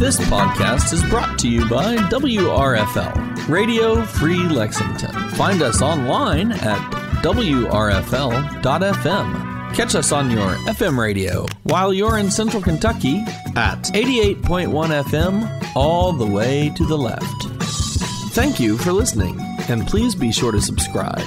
This podcast is brought to you by WRFL, Radio Free Lexington. Find us online at wrfl.fm. Catch us on your FM radio while you're in Central Kentucky at 88.1 FM all the way to the left. Thank you for listening, and please be sure to subscribe.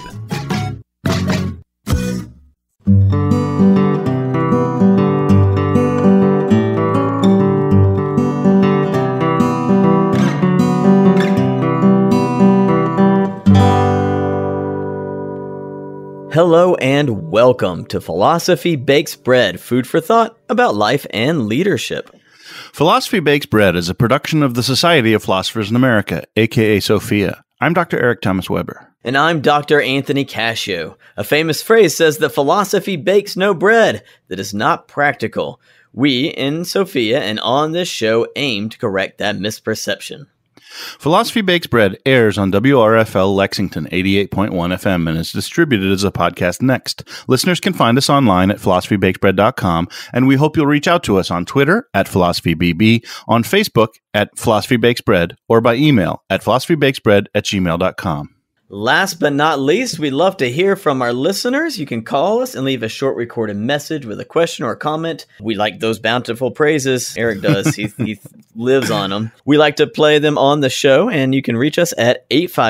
Hello and welcome to Philosophy Bakes Bread, food for thought about life and leadership. Philosophy Bakes Bread is a production of the Society of Philosophers in America, aka Sophia. I'm Dr. Eric Thomas Weber. And I'm Dr. Anthony Cashio. A famous phrase says that philosophy bakes no bread that is not practical. We, in Sophia and on this show, aim to correct that misperception. Philosophy Bakes Bread airs on WRFL Lexington 88.1 FM and is distributed as a podcast next. Listeners can find us online at philosophybakesbread.com, and we hope you'll reach out to us on Twitter at philosophybb, on Facebook at Philosophy Bakes Bread, or by email at philosophybakesbread@gmail.com. Last but not least, we'd love to hear from our listeners. You can call us and leave a short recorded message with a question or a comment. We like those bountiful praises. Eric does. He lives on them. We like to play them on the show, and you can reach us at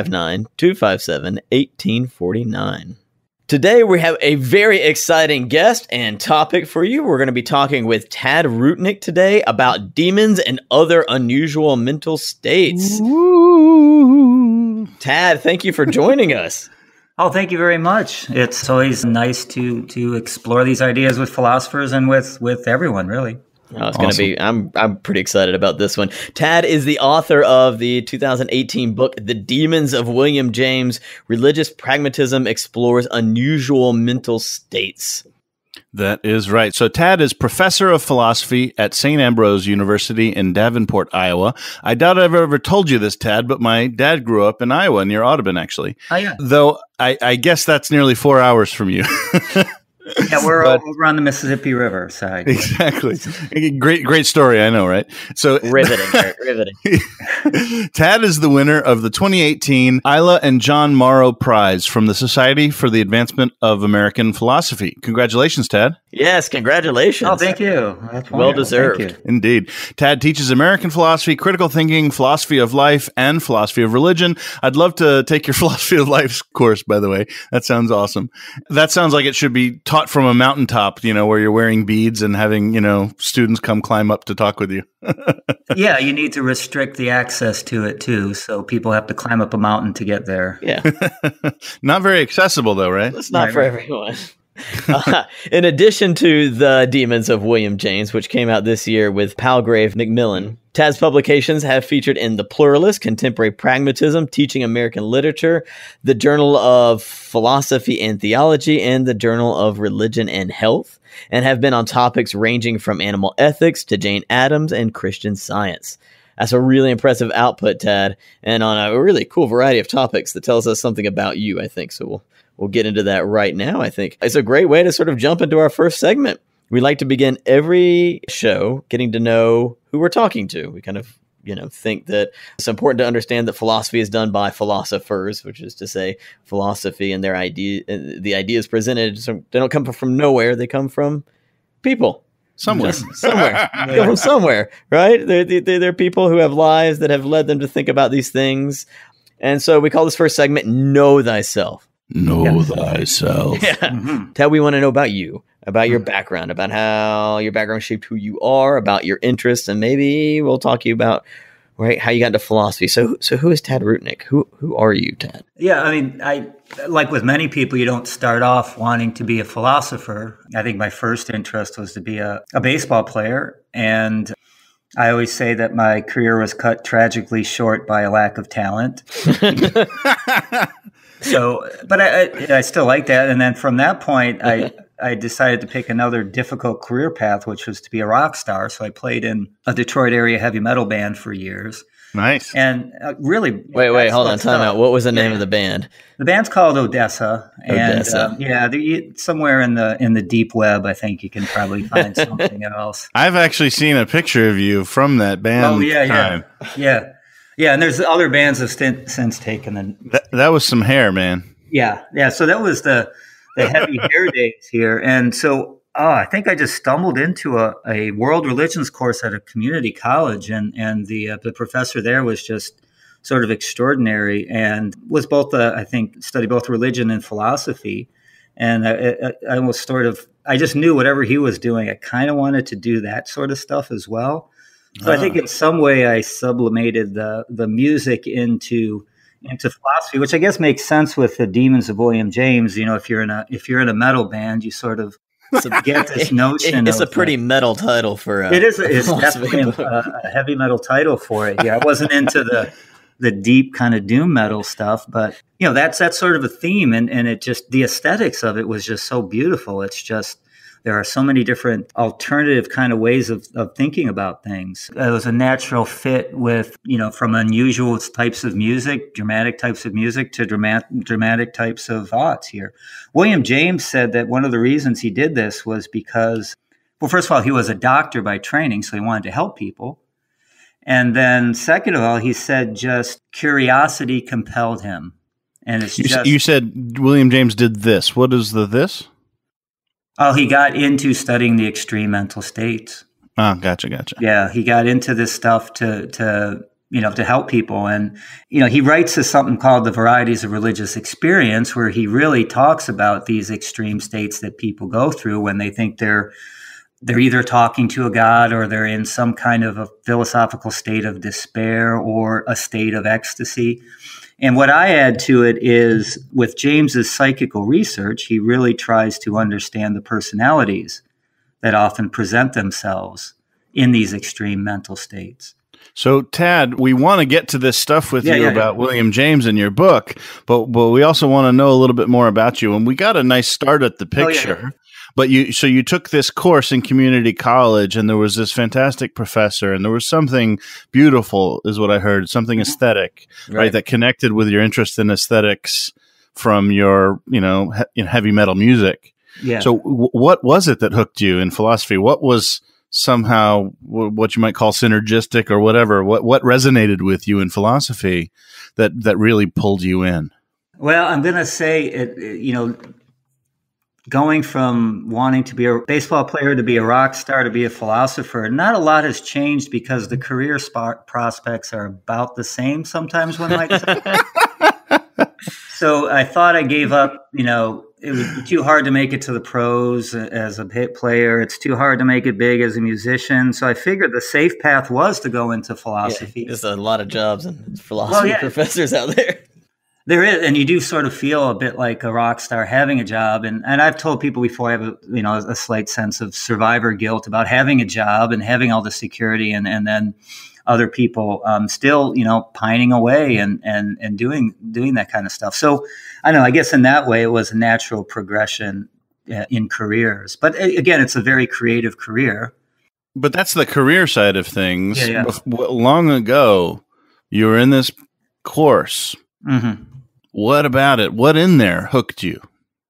859-257-1849. Today, we have a very exciting guest and topic for you. We're going to be talking with Tad Ruetenik today about demons and other unusual mental states. Tad, thank you for joining us. Oh, thank you very much. It's always nice to explore these ideas with philosophers and with everyone, really. Oh, it's going to be, I'm pretty excited about this one. Tad is the author of the 2018 book, The Demons of William James, Religious Pragmatism Explores Unusual Mental States. That is right. So Tad is professor of philosophy at St. Ambrose University in Davenport, Iowa. I doubt I've ever told you this, Tad, but my dad grew up in Iowa, near Audubon, actually. Oh, yeah. Though I guess that's nearly 4 hours from you. Yeah, we're over on the Mississippi River side. Exactly. Great story, I know, right? So riveting, Eric, riveting. Tad is the winner of the 2018 Isla and John Morrow Prize from the Society for the Advancement of American Philosophy. Congratulations, Tad. Yes, congratulations. Oh, thank you. That's well deserved. Thank you. Indeed. Tad teaches American philosophy, critical thinking, philosophy of life, and philosophy of religion. I'd love to take your philosophy of life course, by the way. That sounds awesome. That sounds like it should be taught from a mountaintop, where you're wearing beads and having, students come climb up to talk with you. Yeah, you need to restrict the access to it, too, so people have to climb up a mountain to get there. Yeah. Not very accessible, though, right? It's not for everyone. In addition to The Demons of William James, which came out this year with Palgrave MacMillan, Tad's publications have featured in The Pluralist, Contemporary Pragmatism, Teaching American Literature, the Journal of Philosophy and Theology, and the Journal of Religion and Health, and have been on topics ranging from animal ethics to Jane Addams and Christian Science. That's a really impressive output, Tad, and on a really cool variety of topics that tells us something about you, I think. So we'll get into that right now, I think. It's a great way to sort of jump into our first segment. We like to begin every show getting to know who we're talking to. We kind of, think that it's important to understand that philosophy is done by philosophers, which is to say philosophy and their the ideas presented. So they don't come from nowhere. They come from people. Somewhere. Somewhere. They come from somewhere, right? They're people who have lives that have led them to think about these things. And so we call this first segment, Know Thyself. Know thyself. Yeah. Mm-hmm. Tad, we want to know about you, about your background, about how your background shaped who you are, about your interests, and maybe we'll talk to you about how you got into philosophy. So who is Tad Ruetenik? Who are you, Tad? Yeah, I mean, like with many people, you don't start off wanting to be a philosopher. I think my first interest was to be a baseball player, and I always say that my career was cut tragically short by a lack of talent. So, but I still like that. And then from that point, I decided to pick another difficult career path, which was to be a rock star. So I played in a Detroit area heavy metal band for years. Nice. And really, Wait, hold on, time out. What was the name of the band? The band's called Odessa, Odessa. And somewhere in the deep web, I think you can probably find something else. I've actually seen a picture of you from that band. Oh yeah, time. yeah. And there's other bands have since taken the. That was some hair, man. Yeah. So that was the heavy hair days here, and so I think I just stumbled into a world religions course at a community college, and the professor there was just sort of extraordinary, and was both I think studied both religion and philosophy, and I was I just knew whatever he was doing, I kind of wanted to do that sort of stuff as well. So I think in some way I sublimated the music into philosophy, which I guess makes sense with the Demons of William James. You know, if you're in a metal band, you sort of get this notion. It's a pretty metal title for it is. It's definitely a heavy metal title for it. Yeah, I wasn't into the deep kind of doom metal stuff, but you know that's sort of a theme, and it just the aesthetics of it was just so beautiful. It's just there are so many different alternative kind of ways of thinking about things. It was a natural fit with, you know, from unusual types of music, dramatic types of music, to dramatic types of thoughts here. William James said that one of the reasons he did this was because, well, first of all, he was a doctor by training, so he wanted to help people. And then second of all, he said just curiosity compelled him. And it's you said William James did this. What is this? Oh, he got into studying the extreme mental states. Oh, gotcha. Yeah, he got into this stuff to help people. And, you know, he writes something called The Varieties of Religious Experience, where he really talks about these extreme states that people go through when they think they're either talking to a god, or they're in some kind of a philosophical state of despair or a state of ecstasy. And what I add to it is, with James's psychical research, he really tries to understand the personalities that often present themselves in these extreme mental states. So, Tad, we want to get to this stuff with you about William James in your book, but we also want to know a little bit more about you. And we got a nice start at the picture. But you took this course in community college, and there was this fantastic professor, and there was something beautiful, is what I heard, something aesthetic, right? That connected with your interest in aesthetics from your, heavy metal music. Yeah. So what was it that hooked you in philosophy? What was somehow what you might call synergistic or whatever? What resonated with you in philosophy that really pulled you in? Well, I'm going to say going from wanting to be a baseball player to be a rock star to be a philosopher, not a lot has changed, because the career prospects are about the same sometimes, one might say. So I thought I gave up, it would be too hard to make it to the pros as a hit player. It's too hard to make it big as a musician. So I figured the safe path was to go into philosophy. Yeah, there's a lot of jobs and philosophy professors out there. There is, and you do sort of feel a bit like a rock star having a job. And I've told people before, I have a slight sense of survivor guilt about having a job and having all the security, and then other people still, pining away and doing that kind of stuff. So I don't know, I guess in that way it was a natural progression in careers. But again, it's a very creative career. But that's the career side of things. Yeah. Long ago, you were in this course. Mm-hmm. What about it? What in there hooked you?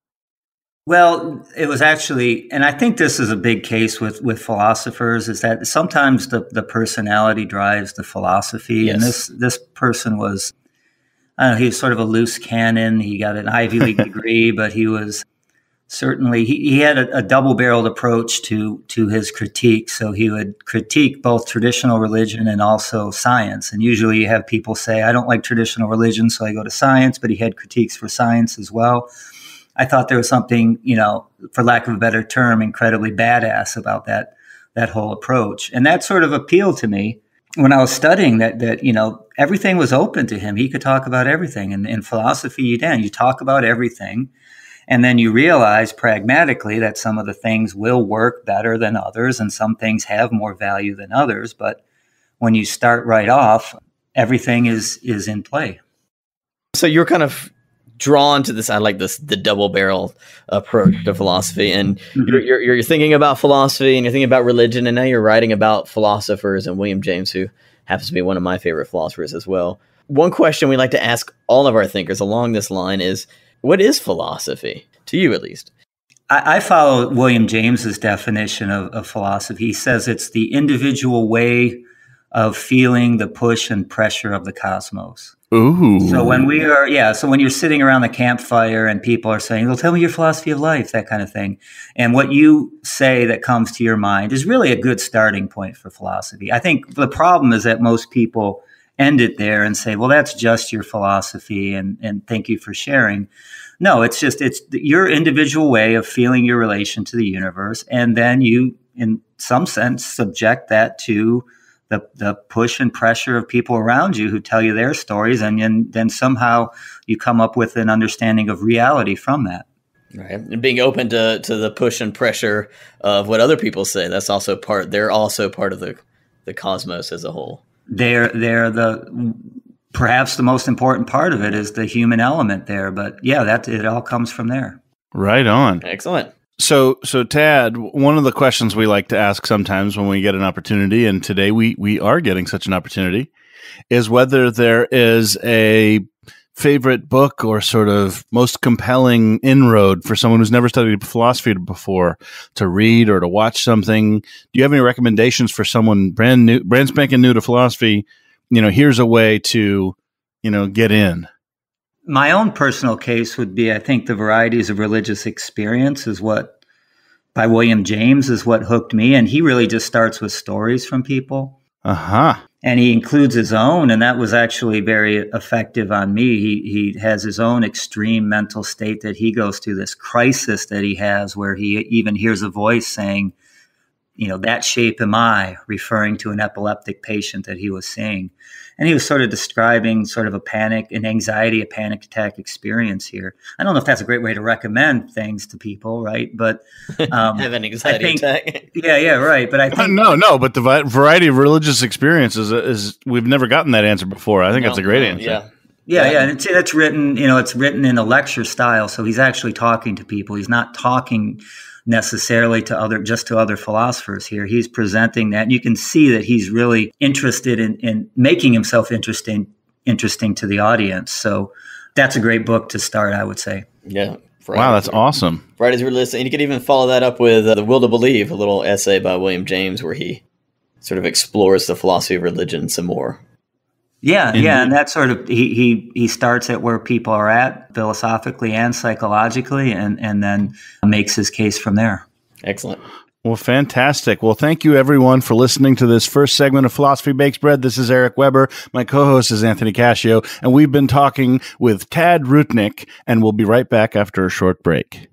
Well, it was actually, and I think this is a big case with philosophers, is that sometimes the personality drives the philosophy. Yes. And this person was, I don't know, he was sort of a loose cannon. He got an Ivy League degree, but he was certainly, he had a double-barreled approach to his critique. So he would critique both traditional religion and also science. And usually you have people say, I don't like traditional religion, so I go to science, but he had critiques for science as well. I thought there was something, for lack of a better term, incredibly badass about that whole approach. And that sort of appealed to me when I was studying that everything was open to him. He could talk about everything. And in philosophy, you talk about everything. And then you realize pragmatically that some of the things will work better than others, and some things have more value than others. But when you start right off, everything is in play. So you're kind of drawn to this, I like this, the double barrel approach to philosophy. And you're thinking about philosophy, and you're thinking about religion, and now you're writing about philosophers and William James, who happens to be one of my favorite philosophers as well. One question we like to ask all of our thinkers along this line is, what is philosophy? To you, at least. I follow William James's definition of philosophy. He says it's the individual way of feeling the push and pressure of the cosmos. Ooh. So when when you're sitting around the campfire and people are saying, well, tell me your philosophy of life, that kind of thing. And what you say that comes to your mind is really a good starting point for philosophy. I think the problem is that most people end it there and say, well, that's just your philosophy and thank you for sharing. No, it's your individual way of feeling your relation to the universe. And then you, in some sense, subject that to the push and pressure of people around you who tell you their stories. And then somehow you come up with an understanding of reality from that. Right. And being open to the push and pressure of what other people say. They're also part of the cosmos as a whole. They're perhaps the most important part of it is the human element there. But yeah, it all comes from there. Right on. Excellent. So Tad, one of the questions we like to ask sometimes when we get an opportunity, and today we are getting such an opportunity, is whether there is a favorite book or sort of most compelling inroad for someone who's never studied philosophy before to read or to watch something. Do you have any recommendations for someone brand spanking new to philosophy? Here's a way to, get in. My own personal case would be, I think, The Varieties of Religious Experience by William James is what hooked me. And he really just starts with stories from people. Uh-huh. And he includes his own, and that was actually very effective on me. He has his own extreme mental state that he goes through, this crisis that he has where he even hears a voice saying, that shape am I, referring to an epileptic patient that he was seeing. And he was sort of describing sort of a panic attack experience here. I don't know if that's a great way to recommend things to people, right? But have an anxiety attack. Yeah, right. But I think no. But the variety of religious experiences is we've never gotten that answer before. I think that's a great answer. Yeah, and it's written. It's written in a lecture style, so he's actually talking to people. He's not talking necessarily to other philosophers here. He's presenting that, and you can see that he's really interested in making himself interesting to the audience. So that's a great book to start, I would say. Yeah. Wow, that's awesome. Varieties of Religious, and you could even follow that up with The Will to Believe, a little essay by William James where he sort of explores the philosophy of religion some more. Yeah, and that sort of he starts at where people are at philosophically and psychologically, and then makes his case from there. Excellent. Well, fantastic. Well, thank you everyone for listening to this first segment of Philosophy Bakes Bread. This is Eric Weber. My co-host is Anthony Cashio, and we've been talking with Tad Ruetenik, and we'll be right back after a short break.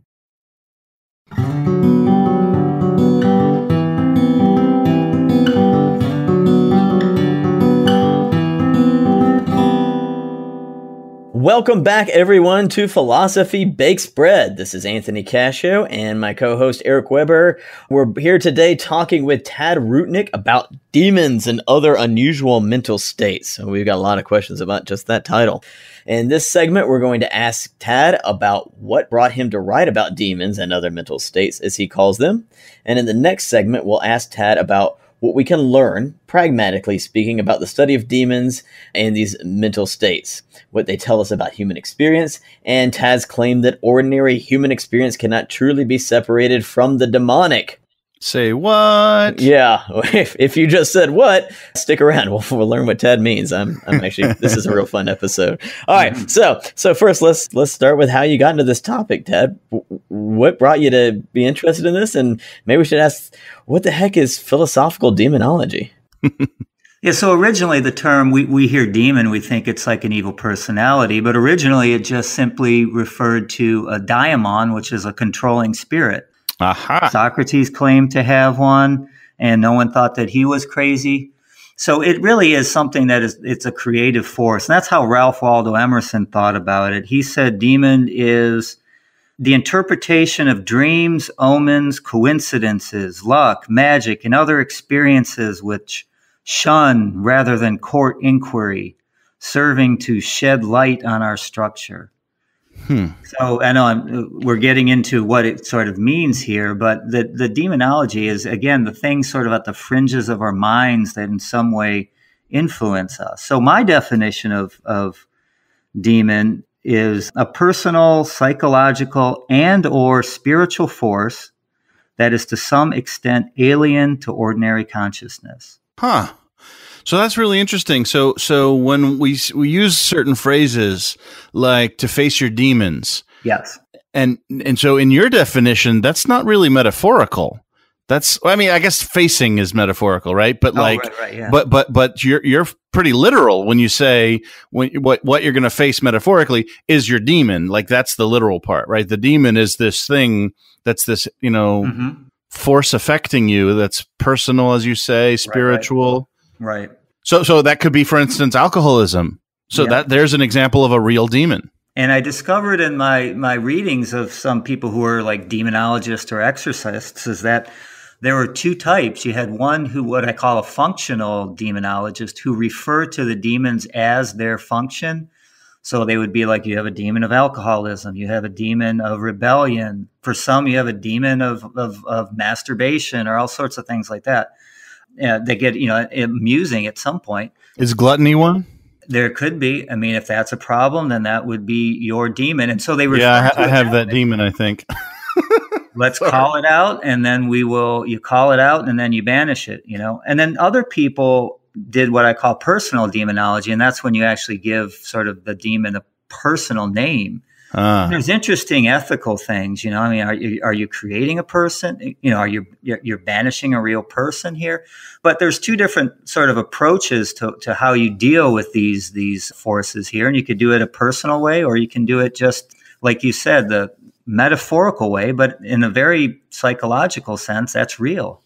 Welcome back, everyone, to Philosophy Bakes Bread. This is Anthony Cashio and my co-host Eric Weber. We're here today talking with Tad Ruetenik about demons and other unusual mental states. So we've got a lot of questions about just that title. In this segment, we're going to ask Tad about what brought him to write about demons and other mental states, as he calls them. And in the next segment, we'll ask Tad about what we can learn, pragmatically speaking, about the study of demons and these mental states, what they tell us about human experience, and Tad's claim that ordinary human experience cannot truly be separated from the demonic. Say what? Yeah, if you just said what, stick around. We'll learn what Tad means. I'm actually, this is a real fun episode. All right, so first let's start with how you got into this topic, Tad. What brought you to be interested in this? And maybe we should ask, what the heck is philosophical demonology? Yeah, so originally the term, we hear demon, we think it's like an evil personality, but originally it just simply referred to a daimon, which is a controlling spirit. Aha. Socrates claimed to have one, and no one thought that he was crazy. So it really is something it's a creative force. And that's how Ralph Waldo Emerson thought about it. He said demon is the interpretation of dreams, omens, coincidences, luck, magic, and other experiences which shun rather than court inquiry, serving to shed light on our structure. So I know we're getting into what it sort of means here, but the demonology is, again, the thing sort of at the fringes of our minds that in some way influence us. So my definition of demon is a personal, psychological, and or spiritual force that is to some extent alien to ordinary consciousness. Huh. So that's really interesting. So when we use certain phrases like to face your demons. Yes. And so in your definition, that's not really metaphorical. I guess facing is metaphorical, right? But right, yeah. But you're pretty literal when you say what you're going to face metaphorically is your demon. Like that's the literal part, right? The demon is this thing that's this, force affecting you. That's personal, as you say, spiritual. Right. So that could be, for instance, alcoholism. So that there's an example of a real demon. And I discovered in my readings of some people who are like demonologists or exorcists is that there were two types. You had one who, what I call a functional demonologist, who referred to the demons as their function. So they would be like, you have a demon of alcoholism, you have a demon of rebellion. For some, you have a demon of masturbation or all sorts of things like that. They get, amusing at some point. Is gluttony one? There could be. I mean, if that's a problem, then that would be your demon. And so they refer to I have that demon, I think. Let's call it out, and then you call it out, and then you banish it, And then other people did what I call personal demonology, and that's when you actually give sort of the demon a personal name. There's interesting ethical things, I mean, are you creating a person? You're banishing a real person here? But there's two different sort of approaches to how you deal with these forces here, and you could do it a personal way, or you can do it just like you said, the metaphorical way, but in a very psychological sense, that's real.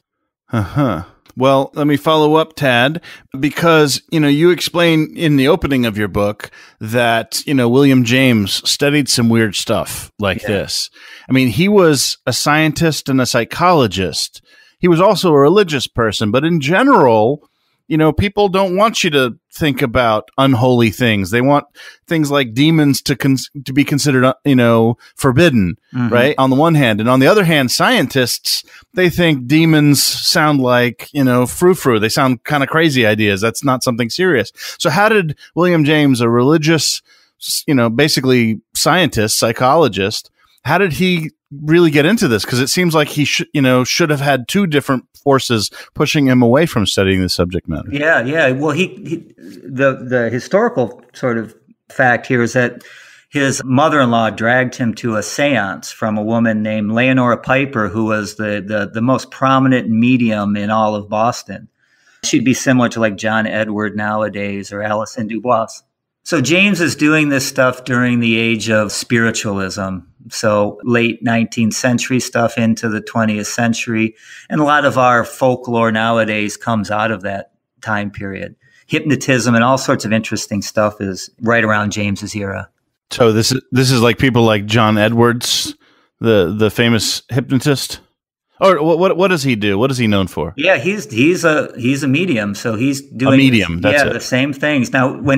Well, let me follow up, Tad, because, you explain in the opening of your book that, William James studied some weird stuff like this. I mean, he was a scientist and a psychologist. He was also a religious person, but in general, people don't want you to think about unholy things. They want things like demons to be considered, forbidden, right? On the one hand. And on the other hand, scientists, they think demons sound like, frou-frou. They sound kind of crazy ideas. That's not something serious. So how did William James, a religious, basically scientist, psychologist, how did he really get into this? Because it seems like he should have had two different forces pushing him away from studying the subject matter. Yeah. Well, the historical sort of fact here is that his mother-in-law dragged him to a seance from a woman named Leonora Piper, who was the most prominent medium in all of Boston. She'd be similar to like John Edward nowadays or Alison Dubois. So James is doing this stuff during the age of spiritualism. So late 19th century stuff into the 20th century. And a lot of our folklore nowadays comes out of that time period. Hypnotism and all sorts of interesting stuff is right around James's era. So this is like people like John Edwards, the famous hypnotist? Or what does he do? What is he known for? Yeah, he's a medium, so he's doing a medium. The same things. Now, when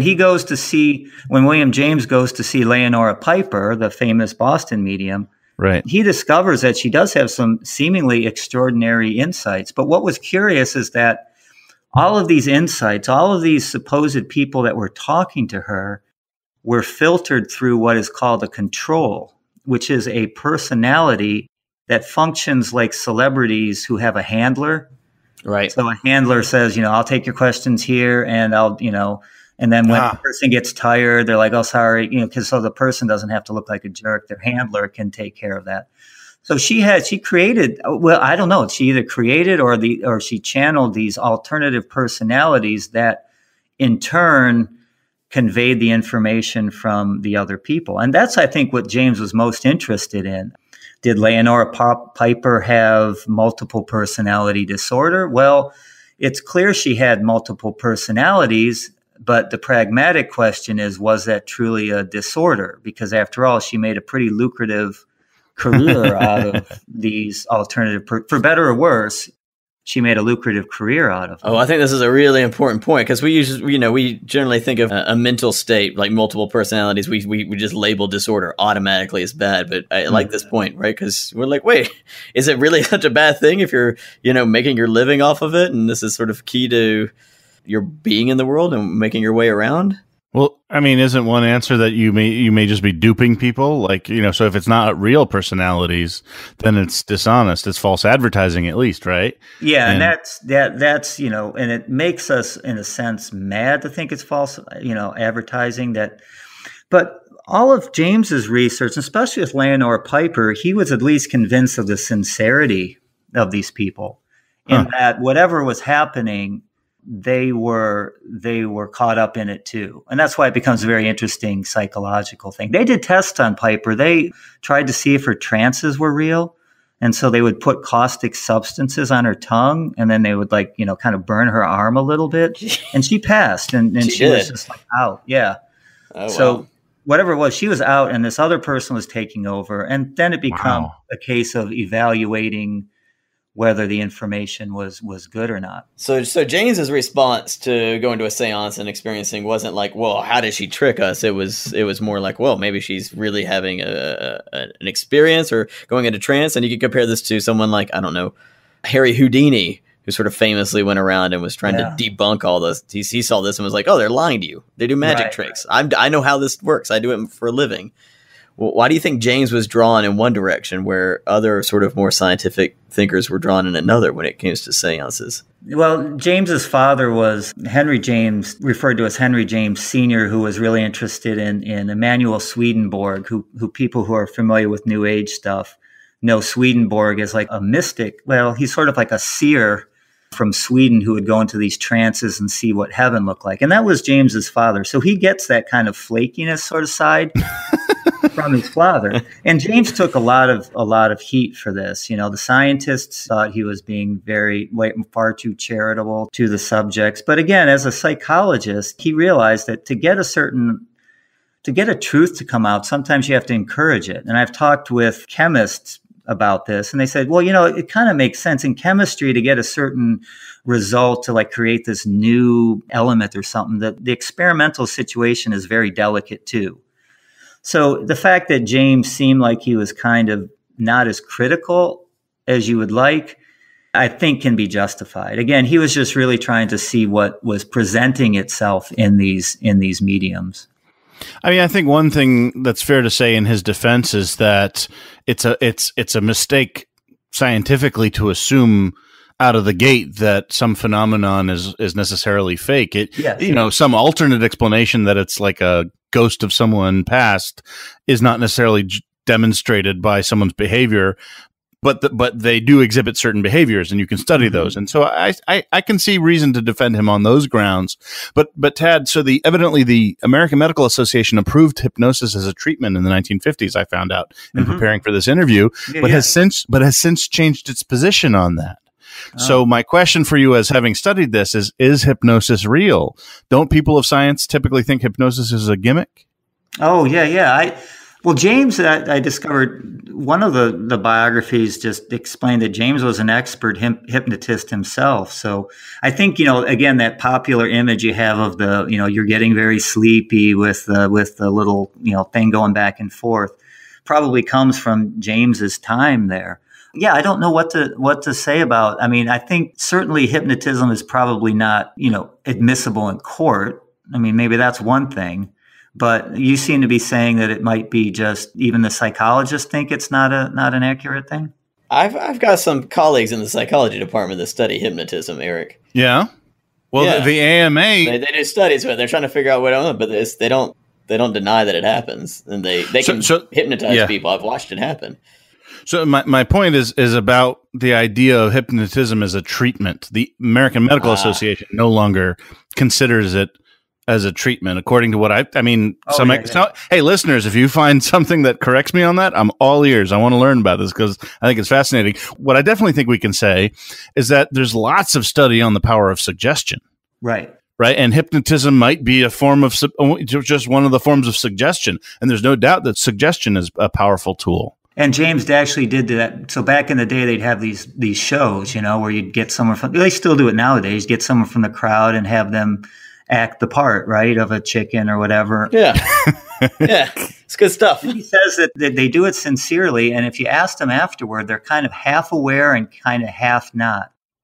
William James goes to see Leonora Piper, the famous Boston medium, right, he discovers that she does have some seemingly extraordinary insights. But what was curious is that all of these insights, all of these supposed people that were talking to her, were filtered through what is called a control, which is a personality that functions like celebrities who have a handler. Right. So a handler says, I'll take your questions here and I'll, and then when the person gets tired, they're like, oh, sorry, because so the person doesn't have to look like a jerk. Their handler can take care of that. So she created, well, I don't know. She either created or she channeled these alternative personalities that in turn conveyed the information from the other people. And that's, I think, what James was most interested in. Did Leonora Piper have multiple personality disorder? Well, it's clear she had multiple personalities, but the pragmatic question is, was that truly a disorder? Because after all, she made a pretty lucrative career out of these alternative, for better or worse, she made a lucrative career out of it. Oh, I think this is a really important point because we generally think of a mental state like multiple personalities. We just label disorder automatically as bad. But I like this point, right? Because we're like, wait, is it really such a bad thing if you're, making your living off of it? And this is sort of key to you're being in the world and making your way around? Well, I mean, isn't one answer that you may just be duping people? Like, so if it's not real personalities, then it's dishonest. It's false advertising, at least, right? Yeah, and that's and it makes us, in a sense, mad to think it's false, advertising. But all of James's research, especially with Leonore Piper, he was at least convinced of the sincerity of these people, in that whatever was happening, they were caught up in it too. And that's why it becomes a very interesting psychological thing. They did tests on Piper. They tried to see if her trances were real. And so they would put caustic substances on her tongue, and then they would kind of burn her arm a little bit. And she passed, and she was just out. Yeah. Oh, so wow. Whatever it was, she was out, and this other person was taking over. And then it became a case of evaluating whether the information was good or not. So James's response to going to a seance and experiencing wasn't like, well, how did she trick us? It was more like, well, maybe she's really having an experience or going into trance. And you could compare this to someone like, I don't know, Harry Houdini, who sort of famously went around and was trying to debunk all this. He saw this and was like, oh, they're lying to you. They do magic tricks. I know how this works. I do it for a living. Well, why do you think James was drawn in one direction where other sort of more scientific thinkers were drawn in another when it came to seances? Well, James's father was Henry James, referred to as Henry James Sr., who was really interested in Emanuel Swedenborg, who people who are familiar with New Age stuff know Swedenborg as like a mystic. Well, he's sort of like a seer from Sweden who would go into these trances and see what heaven looked like. And that was James's father. So he gets that kind of flakiness sort of side from his father. And James took a lot of heat for this. The scientists thought he was being far too charitable to the subjects. But again, as a psychologist, he realized that to get a truth to come out, sometimes you have to encourage it. And I've talked with chemists about this, and they said, well, it kind of makes sense in chemistry to get a certain result to create this new element or something, that the experimental situation is very delicate too. So the fact that James seemed like he was kind of not as critical as you would like, I think can be justified. Again, he was just really trying to see what was presenting itself in these mediums. I mean, I think one thing that's fair to say in his defense is that it's a mistake scientifically to assume out of the gate that some phenomenon is necessarily fake. Some alternate explanation that it's like a ghost of someone past is not necessarily demonstrated by someone's behavior, but they do exhibit certain behaviors, and you can study those. And so I can see reason to defend him on those grounds. But Tad, so evidently the American Medical Association approved hypnosis as a treatment in the 1950s. I found out in preparing for this interview, has since changed its position on that. So my question for you, as having studied this, is hypnosis real? Don't people of science typically think hypnosis is a gimmick? Oh, yeah. Well, James, I discovered one of the biographies just explained that James was an expert hypnotist himself. So I think, again, that popular image you have of you're getting very sleepy with the little, thing going back and forth probably comes from James's time there. Yeah, I don't know what to say about. I mean, I think certainly hypnotism is probably not, admissible in court. I mean, maybe that's one thing. But you seem to be saying that it might be just even the psychologists think it's not an accurate thing. I've got some colleagues in the psychology department that study hypnotism, Eric. Yeah. Well, the AMA they do studies with it. They're trying to figure out what on, but they don't deny that it happens, and they can hypnotize people. I've watched it happen. So my point is about the idea of hypnotism as a treatment. The American Medical Association no longer considers it as a treatment, according to what hey, listeners, if you find something that corrects me on that, I'm all ears. I want to learn about this because I think it's fascinating. What I definitely think we can say is that there's lots of study on the power of suggestion. Right. And hypnotism might be a form of just one of the forms of suggestion. And there's no doubt that suggestion is a powerful tool. And James actually did that. So back in the day, they'd have these shows, where you'd get someone they still do it nowadays, get someone from the crowd and have them act the part, right, of a chicken or whatever. Yeah. Yeah. It's good stuff. He says that they do it sincerely. And if you ask them afterward, they're kind of half aware and kind of half not.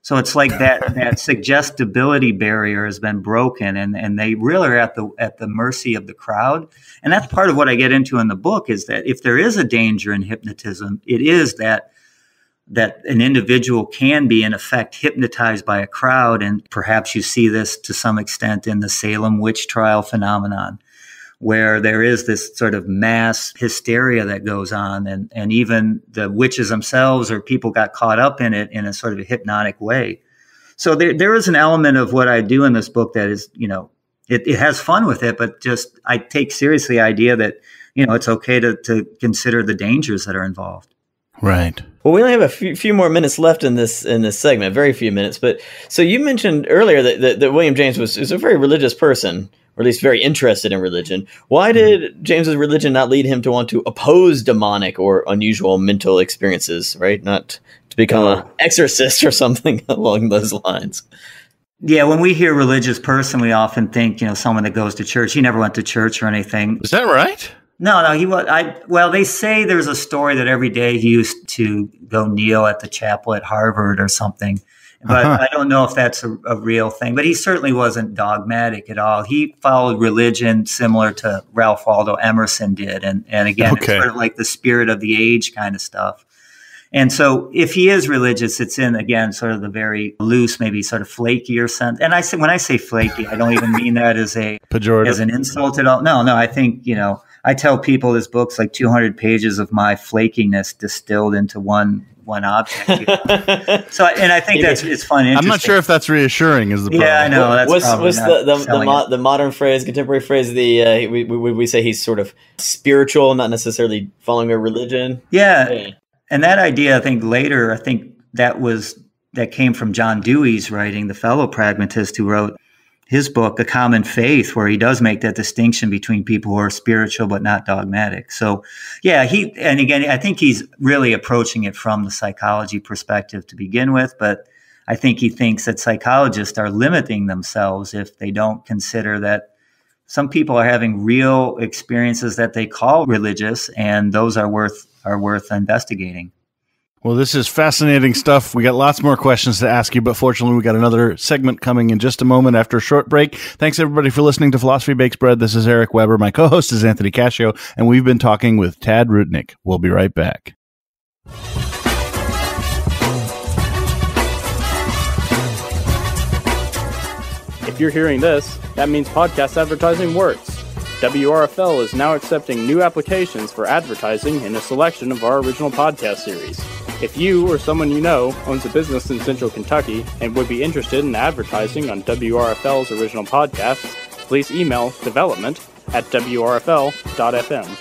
So it's like that suggestibility barrier has been broken, and they really are at the mercy of the crowd. And that's part of what I get into in the book, is that if there is a danger in hypnotism, it is that an individual can be, in effect, hypnotized by a crowd. And perhaps you see this to some extent in the Salem witch trial phenomenon, where there is this sort of mass hysteria that goes on, and even the witches themselves or people got caught up in it in a sort of a hypnotic way. So there is an element of what I do in this book that is, it has fun with it, but just I take seriously the idea that, it's okay to consider the dangers that are involved. Right. Well, we only have a few more minutes left in this segment, very few minutes. But so you mentioned earlier that William James is a very religious person, or at least very interested in religion. Why did James's religion not lead him to want to oppose demonic or unusual mental experiences, right? Not to become an exorcist or something along those lines. Yeah, when we hear religious person, we often think, someone that goes to church. He never went to church or anything. Is that right? No, he was. Well, they say there's a story that every day he used to go kneel at the chapel at Harvard or something. But I don't know if that's a real thing. But he certainly wasn't dogmatic at all. He followed religion similar to Ralph Waldo Emerson did. And again, It's sort of like the spirit of the age kind of stuff. And so if he is religious, it's in, again, sort of the very loose, maybe sort of flakier sense. And when I say flaky, I don't even mean that as a pejorative, as an insult at all. No, I think, I tell people this book's like 200 pages of my flakiness distilled into one object. So, and I think it's fun. I'm not sure if that's reassuring. Is the problem? Yeah, I know. That's what's the modern phrase, contemporary phrase? We say he's sort of spiritual, not necessarily following a religion. Yeah. And that idea, I think that came from John Dewey's writing, the fellow pragmatist who wrote his book, A Common Faith, where he does make that distinction between people who are spiritual but not dogmatic. So, yeah, I think he's really approaching it from the psychology perspective to begin with, but I think he thinks that psychologists are limiting themselves if they don't consider that some people are having real experiences that they call religious, and those are worth investigating. Well, this is fascinating stuff. We got lots more questions to ask you, but fortunately, we got another segment coming in just a moment after a short break. Thanks, everybody, for listening to Philosophy Bakes Bread. This is Eric Weber. My co-host is Anthony Cashio, and we've been talking with Tad Ruetenik. We'll be right back. If you're hearing this, that means podcast advertising works. WRFL is now accepting new applications for advertising in a selection of our original podcast series. If you or someone you know owns a business in Central Kentucky and would be interested in advertising on WRFL's original podcasts, please email development@wrfl.fm.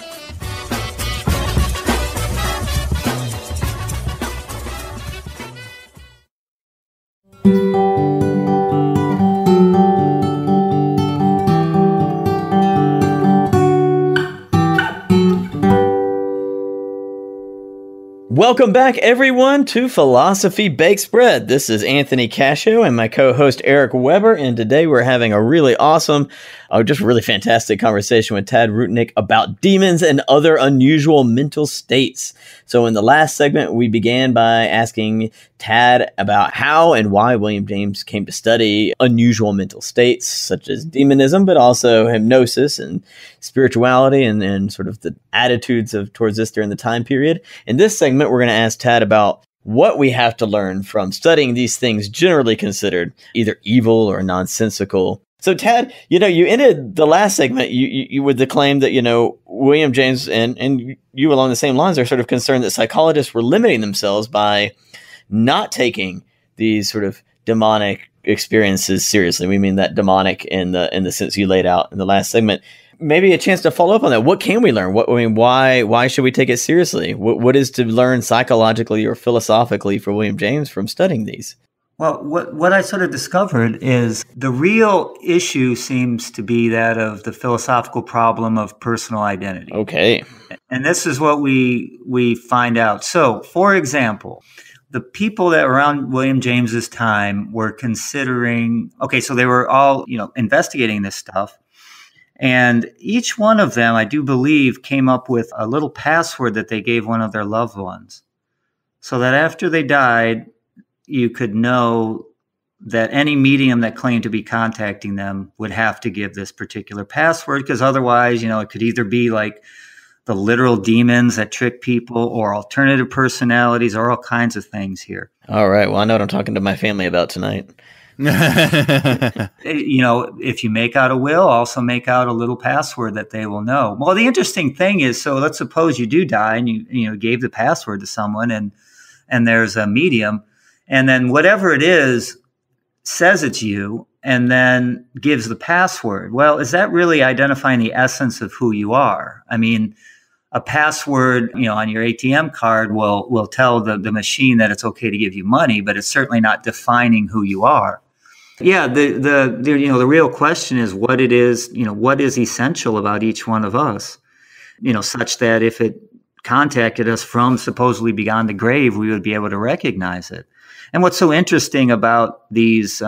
Welcome back, everyone, to Philosophy Bakes Bread. This is Anthony Cashio and my co-host Eric Weber, and today we're having a really awesome, just really fantastic conversation with Tad Ruetenik about demons and other unusual mental states. So in the last segment, we began by asking Tad about how and why William James came to study unusual mental states, such as demonism, but also hypnosis and spirituality and sort of the attitudes towards this during the time period. In this segment, we're going to ask Tad about what we have to learn from studying these things generally considered either evil or nonsensical. So, Tad, you ended the last segment you with the claim that, William James and you along the same lines are sort of concerned that psychologists were limiting themselves by not taking these sort of demonic experiences seriously. We mean that demonic in the sense you laid out in the last segment. Maybe a chance to follow up on that. What can we learn? Why should we take it seriously? What is to learn psychologically or philosophically for William James from studying these? Well, what I sort of discovered is the real issue seems to be that of the philosophical problem of personal identity. Okay. And this is what we find out. So, for example, the people that were around William James's time were considering, so they were all, investigating this stuff. And each one of them, I do believe, came up with a little password that they gave one of their loved ones. So that after they died, you could know that any medium that claimed to be contacting them would have to give this particular password, because otherwise, it could either be like the literal demons that trick people or alternative personalities or all kinds of things here. All right. Well, I know what I'm talking to my family about tonight. If you make out a will, also make out a little password that they will know. Well, the interesting thing is, so let's suppose you do die and you gave the password to someone and there's a medium, and then whatever it is says it's you and then gives the password. Well, is that really identifying the essence of who you are? I mean, a password, on your ATM card will tell the machine that it's okay to give you money, but it's certainly not defining who you are. Yeah, the real question is what it is, what is essential about each one of us, such that if it contacted us from supposedly beyond the grave, we would be able to recognize it. And what's so interesting about these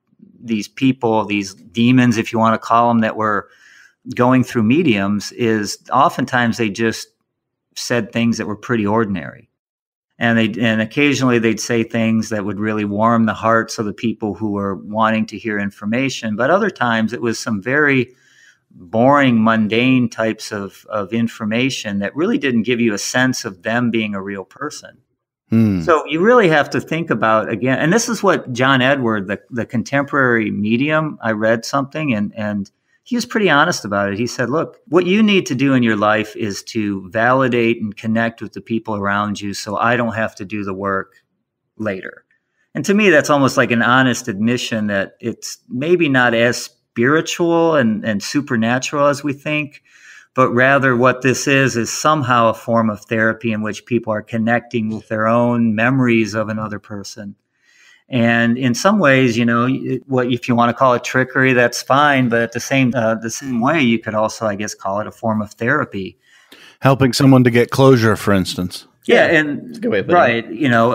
people, these demons, if you want to call them, that were going through mediums, is oftentimes they just said things that were pretty ordinary. And occasionally they'd say things that would really warm the hearts of the people who were wanting to hear information. But other times it was some very boring, mundane types of information that really didn't give you a sense of them being a real person. So you really have to think about, again, and this is what John Edward, the contemporary medium, I read something and he was pretty honest about it. He said, look, what you need to do in your life is to validate and connect with the people around you so I don't have to do the work later. And to me, that's almost like an honest admission that it's maybe not as spiritual and supernatural as we think, but rather what this is somehow a form of therapy in which people are connecting with their own memories of another person. And in some ways, what if you want to call it trickery, that's fine. But at the same way, you could also, I guess, call it a form of therapy. Helping someone to get closure, for instance. Yeah, and right,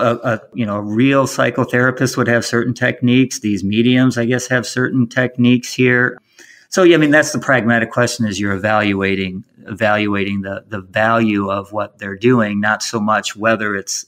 a real psychotherapist would have certain techniques. These mediums, I guess, have certain techniques here. So, yeah, I mean, that's the pragmatic question: is you're evaluating the value of what they're doing, not so much whether it's.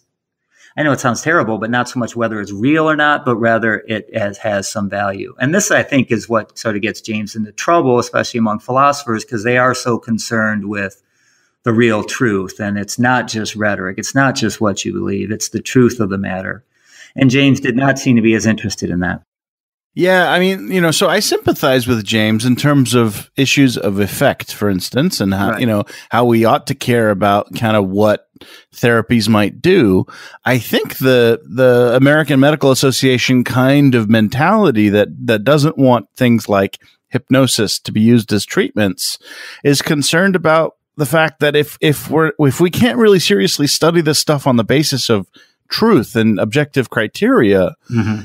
I know it sounds terrible, but not so much whether it's real or not, but rather it has some value. And this, I think, is what sort of gets James into trouble, especially among philosophers, because they are so concerned with the real truth. And it's not just rhetoric. It's not just what you believe. It's the truth of the matter. And James did not seem to be as interested in that. Yeah, I mean, so I sympathize with James in terms of issues of effect, for instance, and how, right. How we ought to care about kind of what therapies might do. I think the American Medical Association kind of mentality that doesn't want things like hypnosis to be used as treatments is concerned about the fact that if we can't really seriously study this stuff on the basis of truth and objective criteria,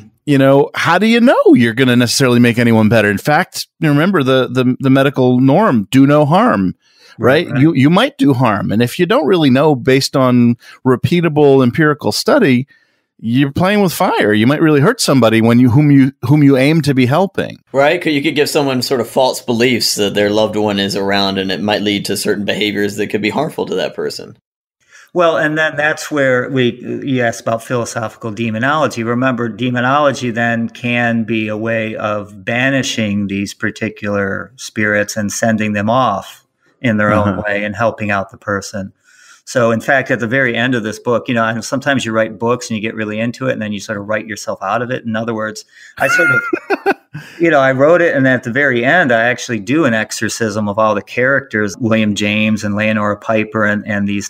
how do you know you're going to necessarily make anyone better? In fact, remember the medical norm, do no harm, right? You might do harm. And if you don't really know based on repeatable empirical study, you're playing with fire. You might really hurt somebody whom you aim to be helping. Right? You could give someone sort of false beliefs that their loved one is around, and it might lead to certain behaviors that could be harmful to that person. Well, and then that's where you asked about philosophical demonology. Remember, demonology then can be a way of banishing these particular spirits and sending them off in their own way and helping out the person. So, in fact, at the very end of this book, sometimes you write books and you get really into it and then you sort of write yourself out of it. In other words, I sort of, I wrote it, and at the very end, I actually do an exorcism of all the characters, William James and Leonora Piper and these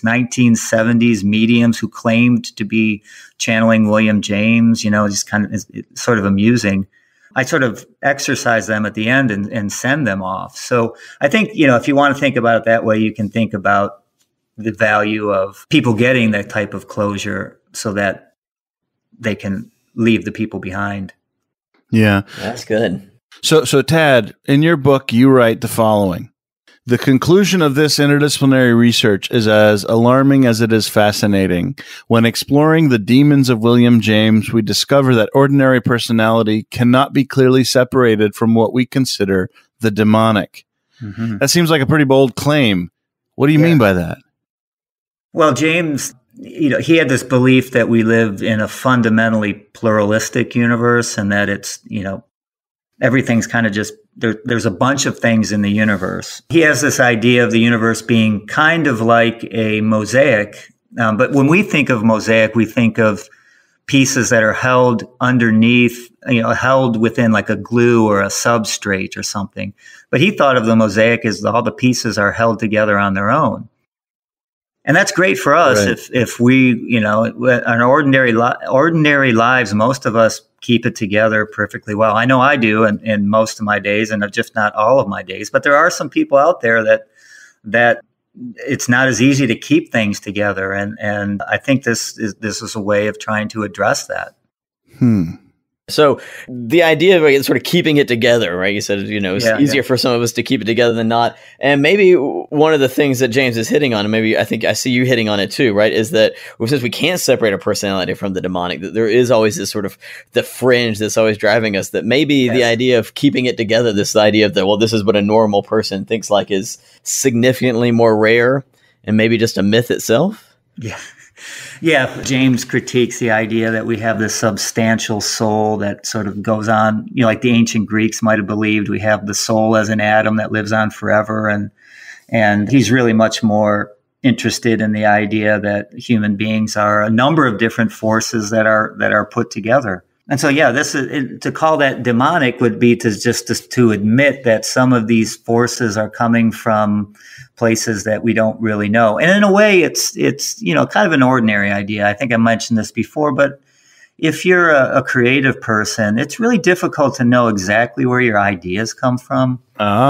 1970s mediums who claimed to be channeling William James, just kind of it's sort of amusing. I sort of exercise them at the end and send them off. So I think, if you want to think about it that way, you can think about the value of people getting that type of closure so that they can leave the people behind. Yeah. That's good. So Tad, in your book, you write the following. The conclusion of this interdisciplinary research is as alarming as it is fascinating. When exploring the demons of William James, we discover that ordinary personality cannot be clearly separated from what we consider the demonic. That seems like a pretty bold claim. What do you mean by that? Well, James, he had this belief that we live in a fundamentally pluralistic universe, and that it's, everything's kind of just there's a bunch of things in the universe. He has this idea of the universe being kind of like a mosaic. But when we think of mosaic, we think of pieces that are held underneath, held within like a glue or a substrate or something. But he thought of the mosaic as all the pieces are held together on their own. And that's great for us. Right. If we, in our ordinary lives, most of us keep it together perfectly well. I know I do in most of my days, and just not all of my days. But there are some people out there that it's not as easy to keep things together. And I think this is a way of trying to address that. So the idea of sort of keeping it together, right? You said, it's easier for some of us to keep it together than not. And maybe one of the things that James is hitting on, and maybe I think I see you hitting on it too, right? Is that since we can't separate our personality from the demonic, that there is always this sort of the fringe that's always driving us, that maybe the idea of keeping it together, this idea of this is what a normal person thinks like, is significantly more rare and maybe just a myth itself. Yeah. Yeah, James critiques the idea that we have this substantial soul that sort of goes on, like the ancient Greeks might have believed we have the soul as an atom that lives on forever. And he's really much more interested in the idea that human beings are a number of different forces that are put together. And so, this is, to call that demonic would be to admit that some of these forces are coming from places that we don't really know. And in a way, it's kind of an ordinary idea. I think I mentioned this before, but if you're a creative person, it's really difficult to know exactly where your ideas come from.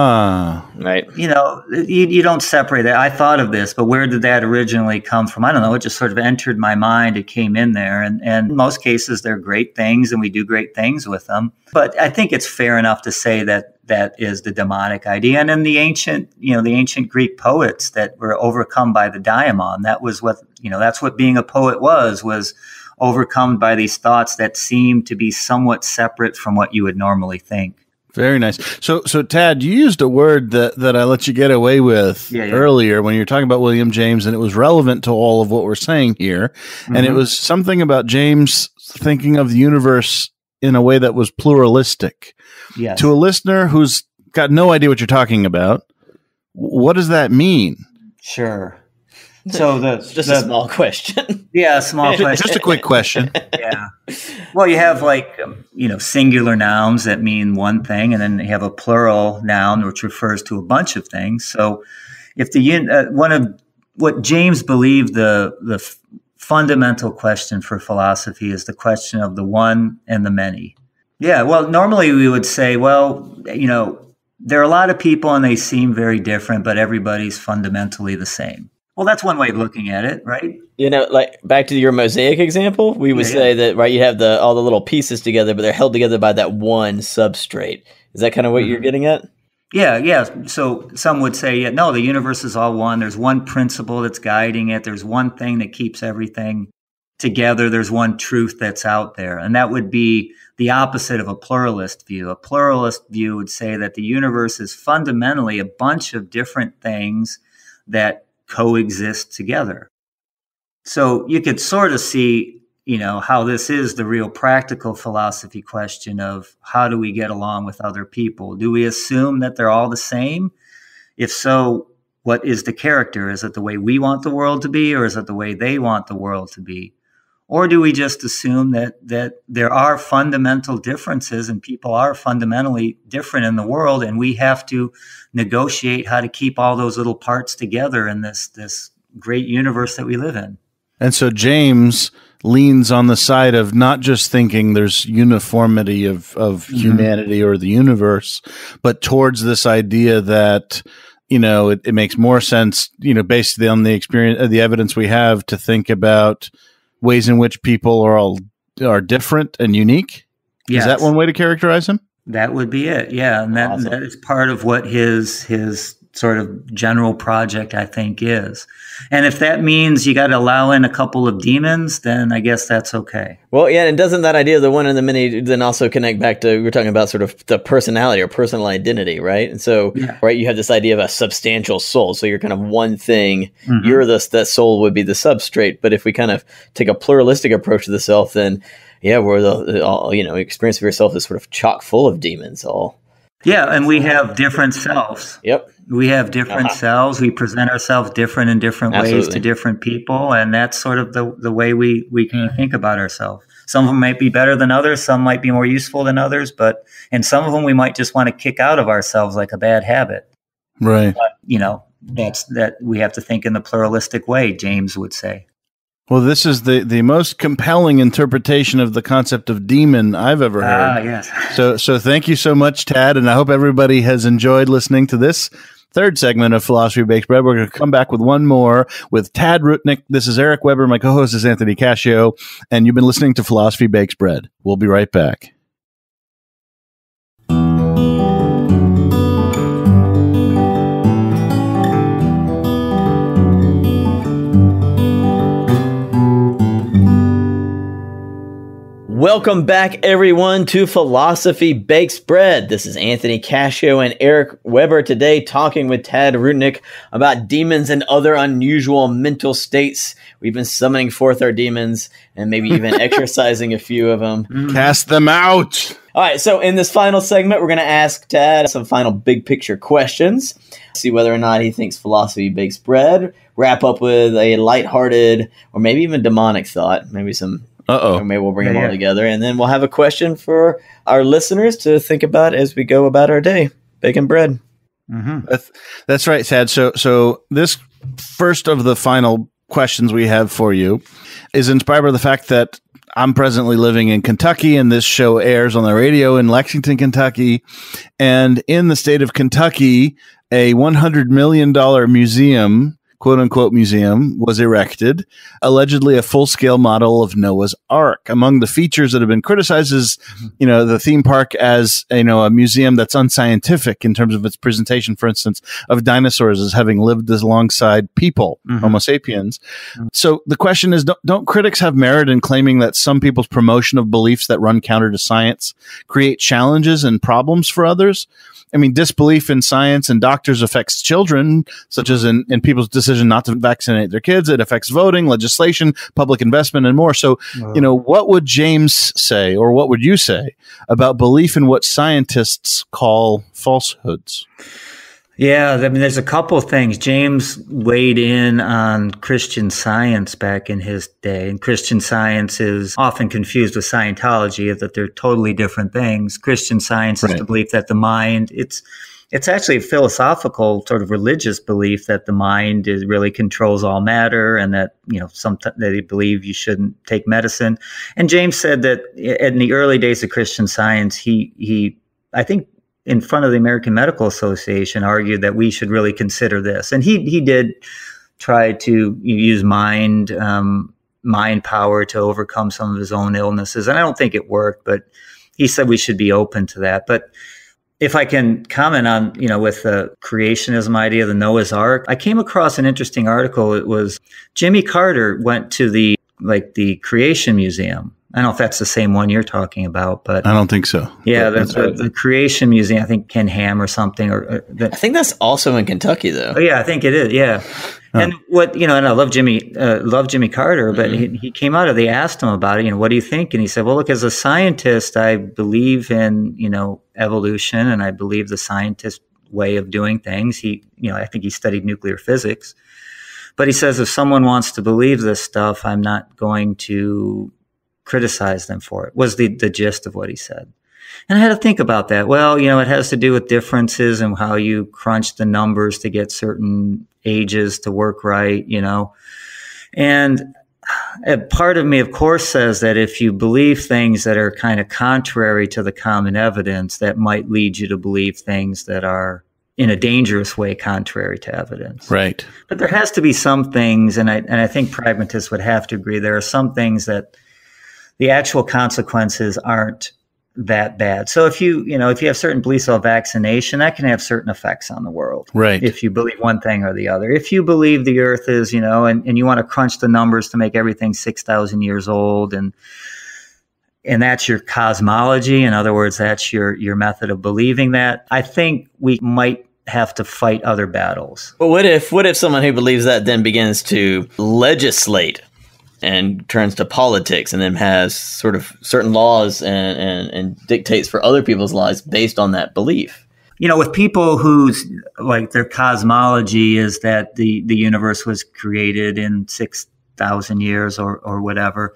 Right. You don't separate that. I thought of this, but where did that originally come from? I don't know. It just sort of entered my mind. It came in there. And in most cases, they're great things, and we do great things with them. But I think it's fair enough to say that is the demonic idea. And in the ancient Greek poets that were overcome by the daimon, that was what, that's what being a poet was overcome by these thoughts that seem to be somewhat separate from what you would normally think. Very nice. So Tad, you used a word that I let you get away with earlier when you were talking about William James, and it was relevant to all of what we're saying here. Mm-hmm. And it was something about James thinking of the universe in a way that was pluralistic. Yes. To a listener who's got no idea what you're talking about, what does that mean? Sure. So a small question. Yeah, a small question. Just a quick question. Yeah. Well, you have singular nouns that mean one thing, and then you have a plural noun which refers to a bunch of things. So, if one of what James believed the fundamental question for philosophy is the question of the one and the many. Yeah. Well, normally we would say, there are a lot of people and they seem very different, but everybody's fundamentally the same. Well, that's one way of looking at it, right? Like back to your mosaic example, we would say that, right, you have all the little pieces together, but they're held together by that one substrate. Is that kind of what you're getting at? Yeah. So some would say, no, the universe is all one. There's one principle that's guiding it. There's one thing that keeps everything together. There's one truth that's out there. And that would be the opposite of a pluralist view. A pluralist view would say that the universe is fundamentally a bunch of different things that coexist together. So you could sort of see, how this is the real practical philosophy question of how do we get along with other people? Do we assume that they're all the same? If so, what is the character? Is it the way we want the world to be, or is it the way they want the world to be? Or do we just assume that there are fundamental differences and people are fundamentally different in the world, and we have to negotiate how to keep all those little parts together in this great universe that we live in? And so James leans on the side of not just thinking there's uniformity of humanity or the universe, but towards this idea that, it makes more sense, based on the experience, the evidence we have, to think about ways in which people are different and unique. Yes. Is that one way to characterize him? That would be it. Yeah. And that is part of what his sort of general project, I think, is. And if that means you got to allow in a couple of demons, then I guess that's okay. Well, yeah, and doesn't that idea of the one and the many then also connect back to, we're talking about sort of the personality or personal identity, right? And so, right, you have this idea of a substantial soul. So you're kind of one thing, you're that soul would be the substrate. But if we kind of take a pluralistic approach to the self, then, yeah, where the experience of yourself is sort of chock full of demons all. Yeah, and we have different selves. Yep. We have different selves. We present ourselves different in different ways to different people, and that's sort of the way we can think about ourselves. Some of them might be better than others. Some might be more useful than others, and some of them we might just want to kick out of ourselves like a bad habit. Right. But, that we have to think in the pluralistic way, James would say. Well, this is the most compelling interpretation of the concept of demon I've ever heard. Yes. So thank you so much, Tad, and I hope everybody has enjoyed listening to this third segment of Philosophy Bakes Bread. We're going to come back with one more with Tad Ruetenik. This is Eric Weber. My co-host is Anthony Cashio, and you've been listening to Philosophy Bakes Bread. We'll be right back. Welcome back, everyone, to Philosophy Bakes Bread. This is Anthony Cashio and Eric Weber today talking with Tad Ruetenik about demons and other unusual mental states. We've been summoning forth our demons and maybe even exercising a few of them. Cast them out! All right, so in this final segment, we're going to ask Tad some final big picture questions, see whether or not he thinks philosophy bakes bread, wrap up with a lighthearted or maybe even demonic thought, maybe some... Or maybe we'll bring them all together, and then we'll have a question for our listeners to think about as we go about our day, baking bread. Mm-hmm. That's right, Tad. So this first of the final questions we have for you is inspired by the fact that I'm presently living in Kentucky, and this show airs on the radio in Lexington, Kentucky. And in the state of Kentucky, a $100 million museum, quote unquote museum, was erected, allegedly a full-scale model of Noah's Ark. Among the features that have been criticized is, the theme park as, a museum that's unscientific in terms of its presentation, for instance, of dinosaurs as having lived alongside people, Homo sapiens. So the question is, don't critics have merit in claiming that some people's promotion of beliefs that run counter to science create challenges and problems for others? I mean, disbelief in science and doctors affects children, such as in people's decision not to vaccinate their kids. It affects voting, legislation, public investment, and more. So, what would James say, or what would you say about belief in what scientists call falsehoods? Yeah, I mean, there's a couple of things. James weighed in on Christian Science back in his day, and Christian Science is often confused with Scientology, that they're totally different things. Christian Science is the belief that the mind, it's actually a philosophical sort of religious belief that the mind really controls all matter, and that, that they believe you shouldn't take medicine. And James said that in the early days of Christian Science, he I think, in front of the American Medical Association, argued that we should really consider this. And he did try to use mind power to overcome some of his own illnesses. And I don't think it worked, but he said we should be open to that. But if I can comment on, with the creationism idea, the Noah's Ark, I came across an interesting article. It was Jimmy Carter went to the Creation Museum. I don't know if that's the same one you're talking about, but I don't think so. Yeah, that's the Creation Museum. I think Ken Ham or something. I think that's also in Kentucky, though. Oh, yeah, I think it is. Yeah, and what and I love Jimmy Carter, but he came out of. They asked him about it. What do you think? And he said, "Well, look, as a scientist, I believe in evolution, and I believe the scientist way of doing things." I think he studied nuclear physics, but he says if someone wants to believe this stuff, I'm not going to criticize them for it, was the gist of what he said. And I had to think about that. Well, it has to do with differences in how you crunch the numbers to get certain ages to work right, And a part of me, of course, says that if you believe things that are kind of contrary to the common evidence, that might lead you to believe things that are in a dangerous way contrary to evidence. Right. But there has to be some things, and I think pragmatists would have to agree, there are some things that the actual consequences aren't that bad. So if you have certain beliefs about vaccination, that can have certain effects on the world. Right. If you believe one thing or the other. If you believe the earth is, and you want to crunch the numbers to make everything 6,000 years old, and that's your cosmology. In other words, that's your method of believing that. I think we might have to fight other battles. But what if someone who believes that then begins to legislate and turns to politics and then has sort of certain laws and dictates for other people's lives based on that belief? With people whose like their cosmology is that the universe was created in 6,000 years or whatever,